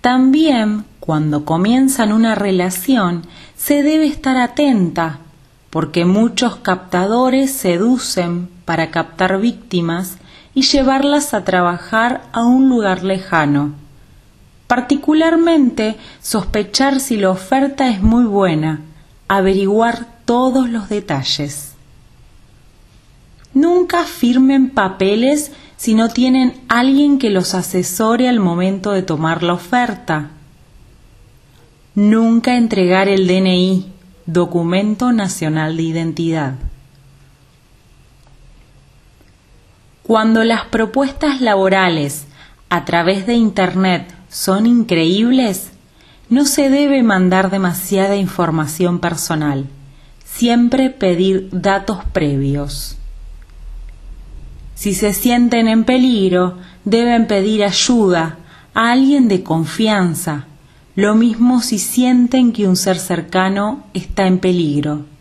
También, cuando comienzan una relación, se debe estar atenta, porque muchos captadores seducen para captar víctimas y llevarlas a trabajar a un lugar lejano. Particularmente, sospechar si la oferta es muy buena, averiguar todos los detalles. Nunca firmen papeles si no tienen alguien que los asesore al momento de tomar la oferta. Nunca entregar el DNI, Documento Nacional de Identidad. Cuando las propuestas laborales a través de Internet son increíbles, no se debe mandar demasiada información personal. Siempre pedir datos previos. Si se sienten en peligro, deben pedir ayuda a alguien de confianza. Lo mismo si sienten que un ser cercano está en peligro.